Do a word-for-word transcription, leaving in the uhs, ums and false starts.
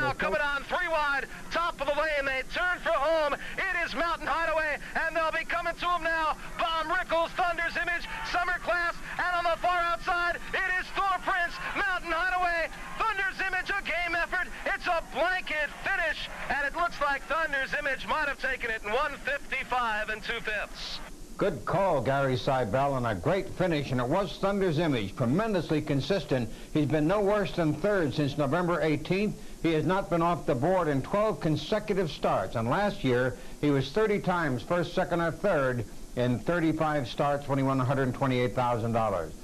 now coming on three wide, top of the lane. They turn for home. It is Mountain Hideaway, and they'll be coming to him now. Bomb Rickles, Thunder's Image, Summer Class, and on the far outside, it is Thor Prince, Mountain Hideaway, Thunder's Image, a game effort. It's a blanket finish, and it looks like Thunder's Image might have taken it in one fifty-five and two-fifths. Good call, Gary Seibel, and a great finish, and it was Thunder's Image. Tremendously consistent. He's been no worse than third since November eighteenth. He has not been off the board in twelve consecutive starts, and last year he was thirty times first, second, or third in thirty-five starts when he won one hundred twenty-eight thousand dollars.